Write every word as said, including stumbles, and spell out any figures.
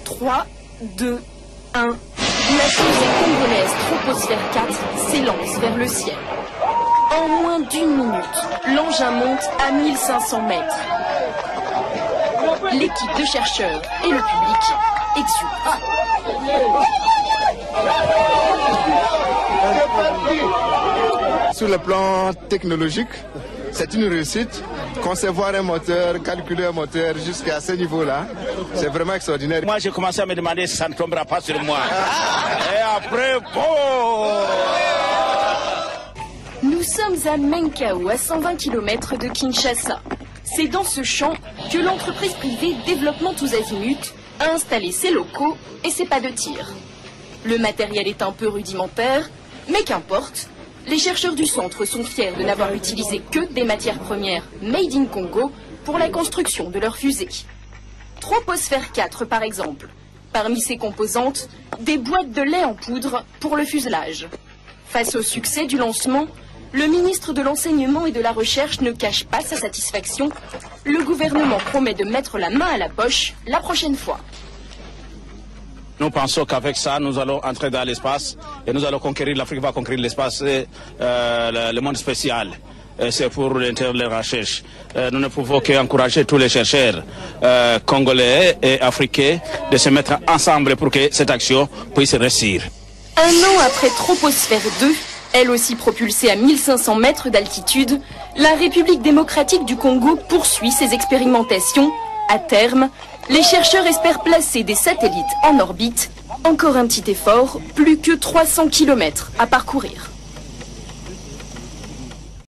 trois, deux, un. La fusée congolaise Troposphère quatre s'élance vers le ciel. En moins d'une minute, l'engin monte à mille cinq cents mètres. L'équipe de chercheurs et le public exultent. Sur le plan technologique, c'est une réussite. Concevoir un moteur, calculer un moteur jusqu'à ce niveau-là, c'est vraiment extraordinaire. Moi, j'ai commencé à me demander si ça ne tombera pas sur moi. Et après, bon... Nous sommes à Menkao, à cent vingt kilomètres de Kinshasa. C'est dans ce champ que l'entreprise privée Développement Tous Azimuts a installé ses locaux et ses pas de tir. Le matériel est un peu rudimentaire, mais qu'importe. Les chercheurs du centre sont fiers de n'avoir utilisé que des matières premières made in Congo pour la construction de leurs fusées. Troposphère quatre par exemple. Parmi ses composantes, des boîtes de lait en poudre pour le fuselage. Face au succès du lancement, le ministre de l'Enseignement et de la Recherche ne cache pas sa satisfaction. Le gouvernement promet de mettre la main à la poche la prochaine fois. Nous pensons qu'avec ça, nous allons entrer dans l'espace et nous allons conquérir, l'Afrique va conquérir l'espace et euh, le, le monde spécial. C'est pour l'intérêt de la recherche. Euh, nous ne pouvons qu'encourager tous les chercheurs euh, congolais et africains de se mettre ensemble pour que cette action puisse réussir. Un an après Troposphère deux, elle aussi propulsée à mille cinq cents mètres d'altitude, la République démocratique du Congo poursuit ses expérimentations. À terme, les chercheurs espèrent placer des satellites en orbite. Encore un petit effort, plus que trois cents kilomètres à parcourir.